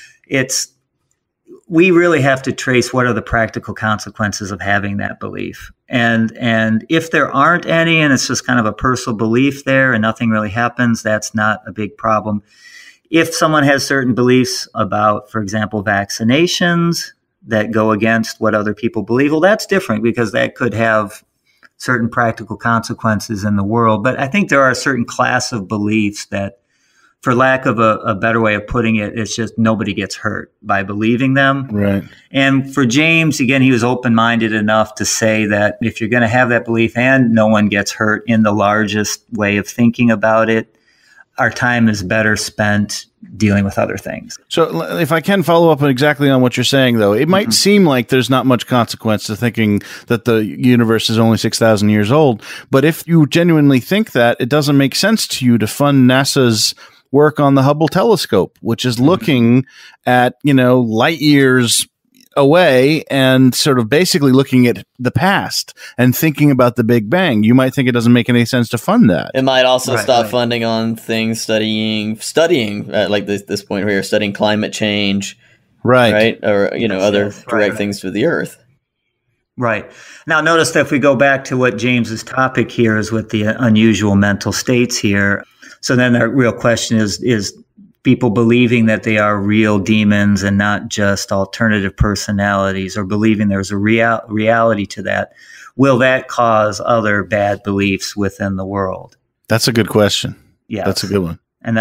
we really have to trace what are the practical consequences of having that belief. And if there aren't any, and it's just kind of a personal belief there and nothing really happens, that's not a big problem. If someone has certain beliefs about, for example, vaccinations that go against what other people believe, well, that's different because that could have certain practical consequences in the world. But I think there are a certain class of beliefs that, for lack of a better way of putting it, it's just nobody gets hurt by believing them. Right. And for James, again, he was open-minded enough to say that if you're going to have that belief and no one gets hurt in the largest way of thinking about it, our time is better spent dealing with other things. So if I can follow up exactly on what you're saying, though, it might seem like there's not much consequence to thinking that the universe is only 6,000 years old. But if you genuinely think that, it doesn't make sense to you to fund NASA's work on the Hubble telescope, which is looking at, light years away and sort of basically looking at the past and thinking about the Big Bang. You might think it doesn't make any sense to fund that. It might also stop funding on things studying like this point here, studying climate change, right, or other direct things to the Earth. Right. Now, notice that if we go back to what James's topic here is with the unusual mental states here. So then the real question is people believing that they are real demons and not just alternative personalities, or believing there's a reality to that. Will that cause other bad beliefs within the world? That's a good question. Yeah, that's a good one. And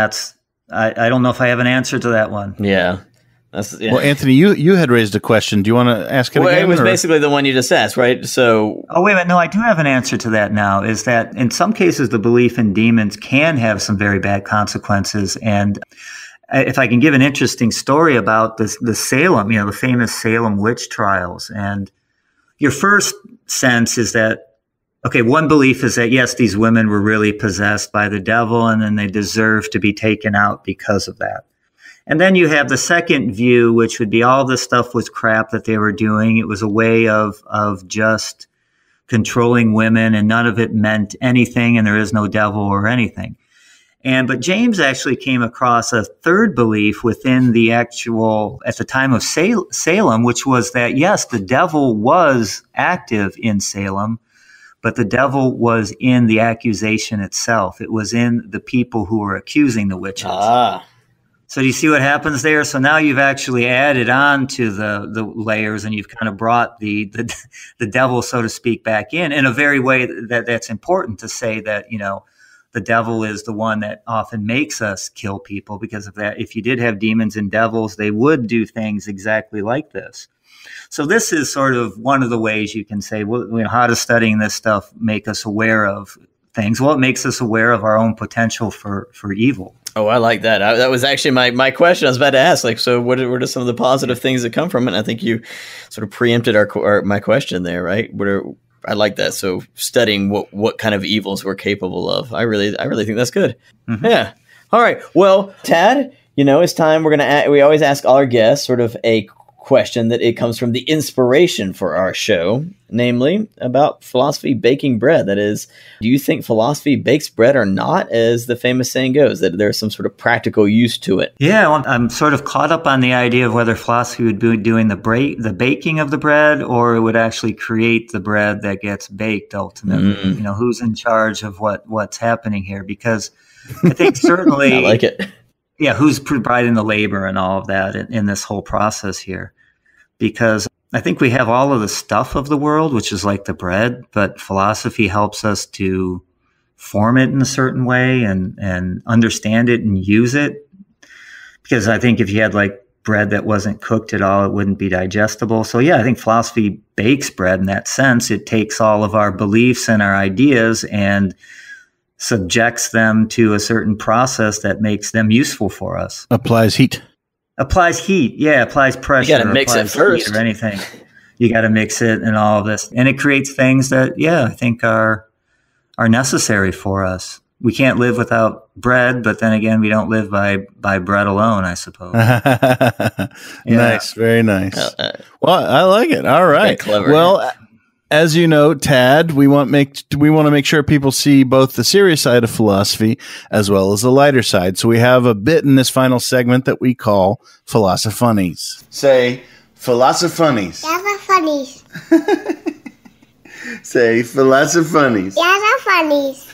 I don't know if I have an answer to that one. Yeah. Well, Anthony, you had raised a question. Do you want to ask it again? It was basically the one you just asked, right? So, wait a minute. No, I do have an answer to that now. Is that in some cases the belief in demons can have some very bad consequences. And if I can give an interesting story about the Salem, the famous Salem witch trials. And your first sense is that, okay, one belief is that, yes, these women were really possessed by the devil and then they deserve to be taken out because of that. And then you have the second view, which would be all this stuff was crap that they were doing. It was a way of just controlling women, and none of it meant anything, and there is no devil or anything. But James actually came across a third belief within the actual, at the time of Salem, which was that, yes, the devil was active in Salem, but the devil was in the accusation itself. It was in the people who were accusing the witches. So do you see what happens there? So now you've actually added on to the layers, and you've kind of brought the devil, so to speak, back in a very way that's important to say that, the devil is the one that often makes us kill people because of that. If you did have demons and devils, they would do things exactly like this. So this is sort of one of the ways you can say, well, how does studying this stuff make us aware of things? Well, it makes us aware of our own potential for evil. Oh, I like that. That was actually my question. I was about to ask, so what are some of the positive things that come from it? And I think you sort of preempted my question there, right? I like that. So studying what kind of evils we're capable of. I really think that's good. Mm-hmm. Yeah. All right. Well, Tad, it's time. We always ask all our guests sort of a question that it comes from the inspiration for our show, namely about philosophy baking bread. That is, do you think philosophy bakes bread or not, as the famous saying goes, that there's some sort of practical use to it? Yeah, well, I'm sort of caught up on the idea of whether philosophy would be doing the baking of the bread, or it would actually create the bread that gets baked ultimately. Who's in charge of what's happening here? Because I think certainly I like it. Yeah, who's providing the labor and all of that in this whole process here? Because I think we have all of the stuff of the world, which is like the bread, but philosophy helps us to form it in a certain way and understand it and use it. Because I think if you had like bread that wasn't cooked at all. It wouldn't be digestible. So yeah, I think philosophy bakes bread in that sense. It takes all of our beliefs and our ideas and subjects them to a certain process that makes them useful for us. Applies heat. Applies heat. Yeah, applies pressure. You got to mix it first. Or anything. You got to mix it and all of this. And it creates things that, yeah, I think are necessary for us. We can't live without bread, but then again, we don't live by bread alone, I suppose. Nice. Very nice. Well, I like it. All right. Clever. Well, as you know, Tad, we want to make sure people see both the serious side of philosophy as well as the lighter side. So we have a bit in this final segment that we call Philosoph-Funnies. Say Philosoph-Funnies. Philosoph-Funnies. Say Philosoph-Funnies. Philosoph-Funnies.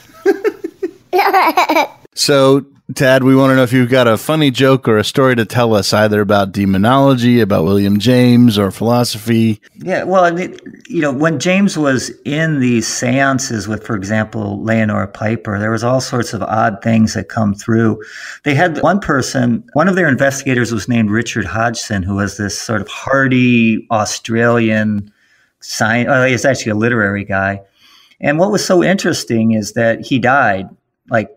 So, Tad, we want to know if you've got a funny joke or a story to tell us, either about demonology, about William James, or philosophy. Yeah, well, when James was in these seances with, for example, Leonora Piper, there was all sorts of odd things that come through. They had one of their investigators was named Richard Hodgson, who was this sort of hardy Australian scientist. He's actually a literary guy. And what was so interesting is that he died, like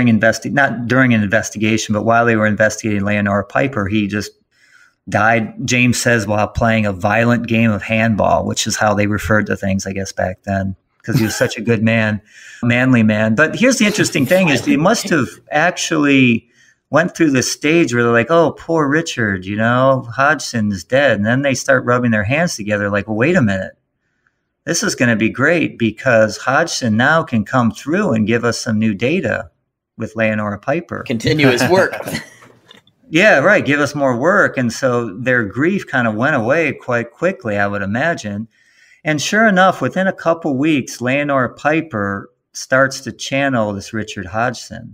not during an investigation, but while they were investigating Leonora Piper, he just died, James says, while playing a violent game of handball, which is how they referred to things, I guess, back then, because he was such a good man, manly man. But here's the interesting thing is they must have actually went through this stage where they're like, oh, poor Richard, Hodgson is dead. And then they start rubbing their hands together like, well, wait a minute. This is going to be great because Hodgson now can come through and give us some new data with Leonora Piper. Continue his work. Yeah, right. Give us more work. And so their grief kind of went away quite quickly, I would imagine. And sure enough, within a couple weeks, Leonora Piper starts to channel this Richard Hodgson.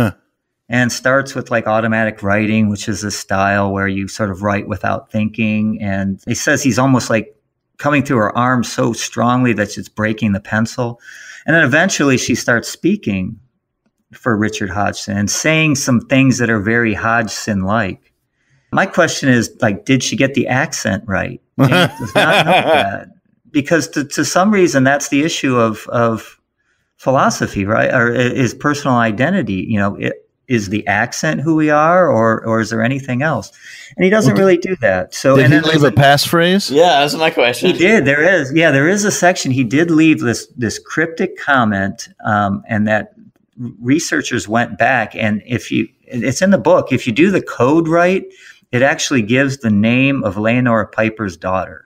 And starts with like automatic writing, which is a style where you sort of write without thinking. And he says he's almost like coming through her arm so strongly that it's breaking the pencil. And then eventually she starts speaking for Richard Hodgson and saying some things that are very Hodgson-like. My question is, like, did she get the accent right? James does not know that. Because to some reason, that's the issue of philosophy, right? Or is personal identity, is the accent who we are, or is there anything else? And he doesn't really do that. So, did he leave a passphrase? Yeah, that's my question. He did. There is a section. He did leave this cryptic comment, and that researchers went back, and it's in the book. If you do the code right, it actually gives the name of Leonora Piper's daughter.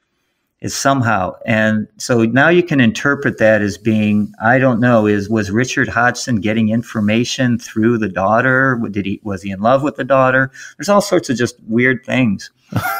Is somehow, and so now you can interpret that as being, I don't know, was Richard Hodgson getting information through the daughter? Was he in love with the daughter? There's all sorts of just weird things.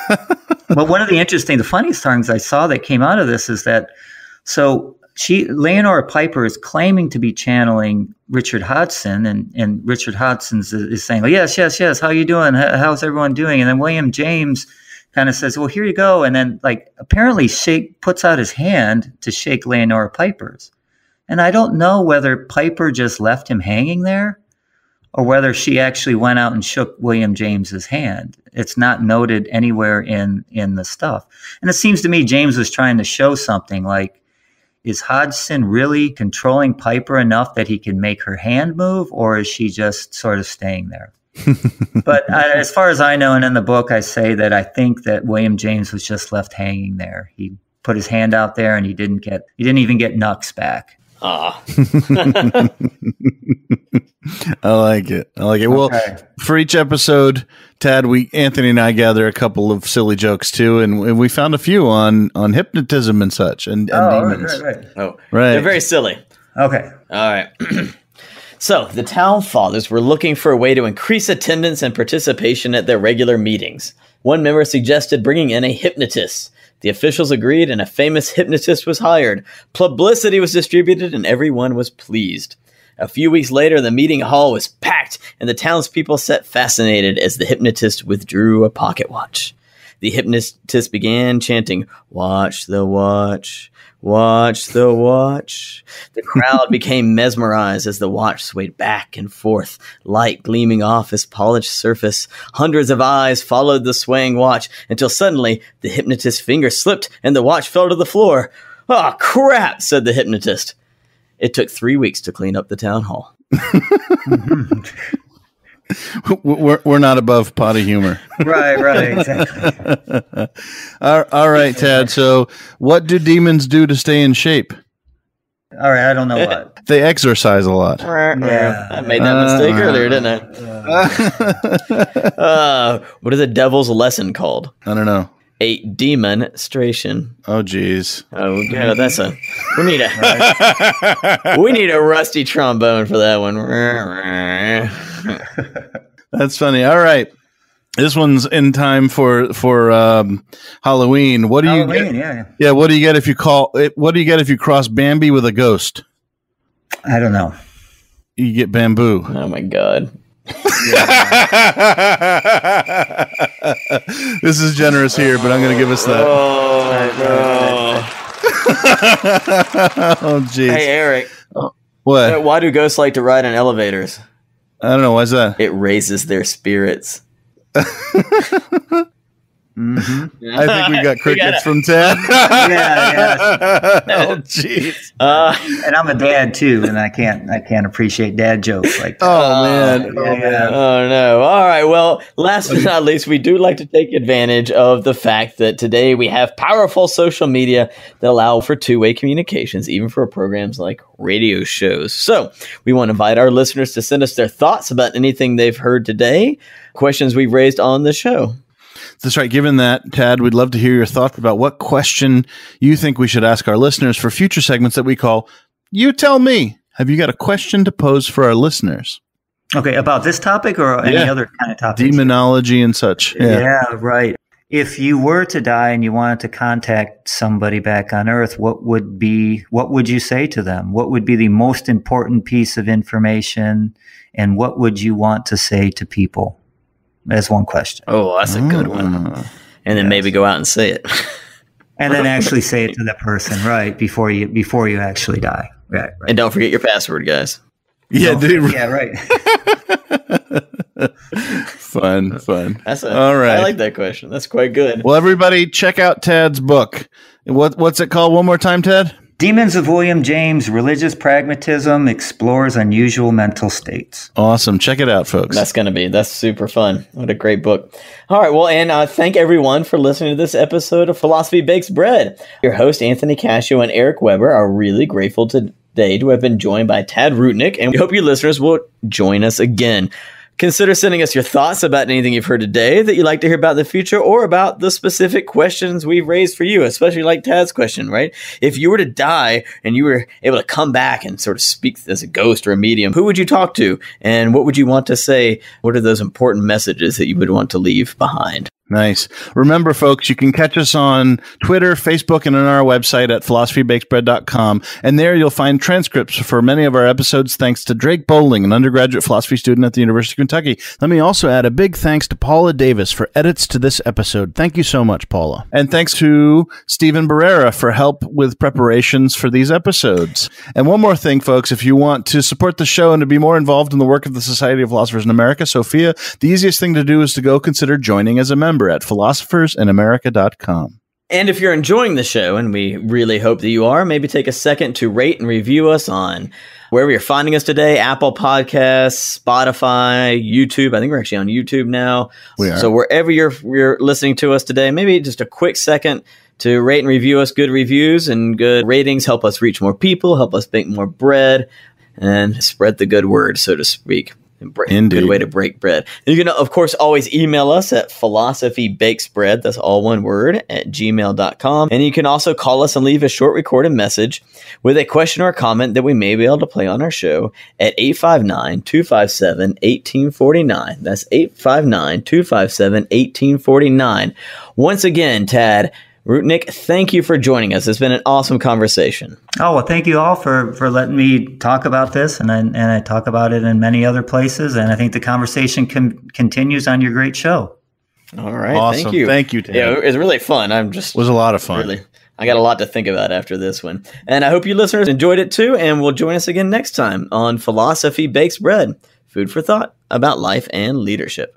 But one of the funniest things I saw that came out of this is that, so Leonora Piper is claiming to be channeling Richard Hodgson, and Richard Hodgson is saying, oh, yes, how you doing? How's everyone doing? And then William James kind of says, well, here you go. And then apparently puts out his hand to shake Leonora Piper's. And I don't know whether Piper just left him hanging there or whether she actually went out and shook William James's hand. It's not noted anywhere in the stuff. And it seems to me James was trying to show something like, is Hodgson really controlling Piper enough that he can make her hand move, or is she just sort of staying there? But as far as I know, and in the book, I say that I think that William James was just left hanging there. He put his hand out there, and he didn't even get Nux back. Ah, I like it. Okay. Well, for each episode, Tad, Anthony and I gather a couple of silly jokes too, and we found a few on hypnotism and such, and demons. Right. Oh, right. They're very silly. Okay. All right. So, the town fathers were looking for a way to increase attendance and participation at their regular meetings. One member suggested bringing in a hypnotist. The officials agreed, and a famous hypnotist was hired. Publicity was distributed, and everyone was pleased. A few weeks later, the meeting hall was packed, and the townspeople sat fascinated as the hypnotist withdrew a pocket watch. The hypnotist began chanting, "Watch the watch. Watch the watch." The crowd became mesmerized as the watch swayed back and forth, light gleaming off its polished surface. Hundreds of eyes followed the swaying watch until suddenly the hypnotist's finger slipped and the watch fell to the floor. "Oh, crap," said the hypnotist. It took 3 weeks to clean up the town hall. We're not above potty humor. Right, exactly. All right, Tad. So what do demons do to stay in shape? All right, I don't know what. They exercise a lot. Yeah. I made that mistake earlier, didn't I? What is the devil's lesson called? I don't know. A demonstration. Oh, geez. Oh, yeah, we need a rusty trombone for that one. That's funny. All right. This one's in time for Halloween. What do you get? Yeah, what do you get if you cross Bambi with a ghost? I don't know. You get bamboo. Oh my God. This is generous here, but I'm going to give us that. Oh, jeez. Hey, Eric. What? Why do ghosts like to ride in elevators? I don't know. Why's that? It raises their spirits. Mm-hmm. I think we got crickets from Tad. Yeah. Oh, jeez. And I'm a dad too, and I can't appreciate dad jokes like that. Oh man. Oh no. All right. Well, last but not least, we do like to take advantage of the fact that today we have powerful social media that allow for two-way communications, even for programs like radio shows. So we want to invite our listeners to send us their thoughts about anything they've heard today, questions we've raised on the show. That's right. Given that, Tad, we'd love to hear your thoughts about what question you think we should ask our listeners for future segments that we call You Tell Me. Have you got a question to pose for our listeners? Okay, about this topic or any other kind of topic? Demonology and such. Yeah, right. If you were to die and you wanted to contact somebody back on Earth, what would you say to them? What would be the most important piece of information, and what would you want to say to people? That's one question. Oh, that's a good one. And then maybe go out and say it. And then actually say it to the person, right, before you actually die. Right. And don't forget your password, guys. Yeah, dude. Yeah, right. Fun. All right. I like that question. That's quite good. Well, everybody, check out Tad's book. What's it called one more time, Tad? Demons of William James, Religious Pragmatism Explores Unusual Mental States. Awesome. Check it out, folks. That's super fun. What a great book. All right. Well, and thank everyone for listening to this episode of Philosophy Bakes Bread. Your host, Anthony Cashio and Eric Weber, are really grateful today to have been joined by Tad Ruetenik, and we hope you listeners will join us again. Consider sending us your thoughts about anything you've heard today that you'd like to hear about in the future, or about the specific questions we've raised for you, especially like Tad's question, right? If you were to die and you were able to come back and sort of speak as a ghost or a medium, who would you talk to? And what would you want to say? What are those important messages that you would want to leave behind? Nice. Remember, folks, you can catch us on Twitter, Facebook, and on our website at philosophybakesbread.com. And there you'll find transcripts for many of our episodes, thanks to Drake Bowling, an undergraduate philosophy student at the University of Kentucky. Let me also add a big thanks to Paula Davis for edits to this episode. Thank you so much, Paula. And thanks to Stephen Barrera for help with preparations for these episodes. And one more thing, folks, if you want to support the show and to be more involved in the work of the Society of Philosophers in America, Sophia, the easiest thing to do is to go consider joining as a member at philosophersinamerica.com. And if you're enjoying the show, and we really hope that you are, maybe take a second to rate and review us on wherever you're finding us today, Apple Podcasts, Spotify, YouTube. I think we're actually on YouTube now. We are. So wherever you're listening to us today, maybe just a quick second to rate and review us. Good reviews and good ratings help us reach more people, help us bake more bread, and spread the good word, so to speak. Indeed. Good way to break bread. You can, of course, always email us at philosophybakesbread, that's all one word, at gmail.com. And you can also call us and leave a short recorded message with a question or a comment that we may be able to play on our show at 859-257-1849. That's 859-257-1849. Once again, Tad Ruetenik, thank you for joining us. It's been an awesome conversation. Oh, well, thank you all for letting me talk about this, and I talk about it in many other places, and I think the conversation continues on your great show. All right. Awesome. Thank you. Thank you, Ted. Yeah, it was really fun. It was a lot of fun. Really, I got a lot to think about after this one. And I hope you listeners enjoyed it too, and will join us again next time on Philosophy Bakes Bread, food for thought about life and leadership.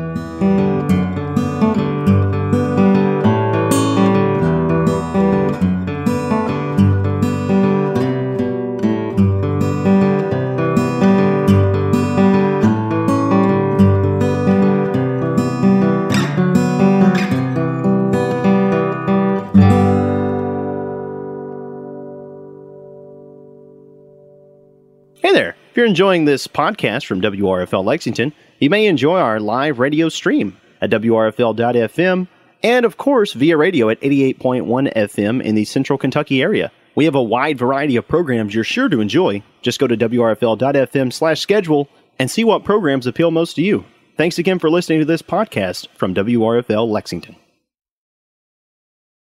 Hey there. If you're enjoying this podcast from WRFL Lexington, you may enjoy our live radio stream at WRFL.FM and, of course, via radio at 88.1 FM in the Central Kentucky area. We have a wide variety of programs you're sure to enjoy. Just go to WRFL.FM/schedule and see what programs appeal most to you. Thanks again for listening to this podcast from WRFL Lexington.